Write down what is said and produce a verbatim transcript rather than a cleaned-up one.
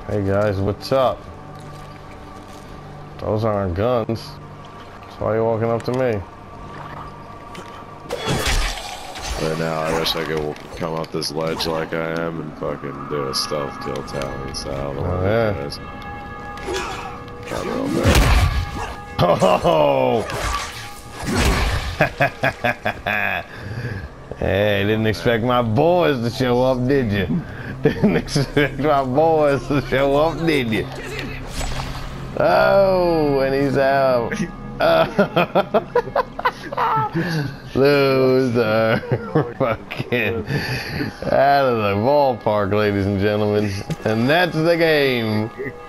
Hey guys, what's up? Those aren't guns. So why are you walking up to me? Right now, I wish I could come up this ledge like I am and fucking do a stealth kill tally style. Oh, yeah. Not real bad. Oh! Hey, didn't expect my boys to show up, did you? Didn't expect my boys to show up, did you? Oh, and he's out. Loser. Fucking out of the ballpark, ladies and gentlemen. And that's the game.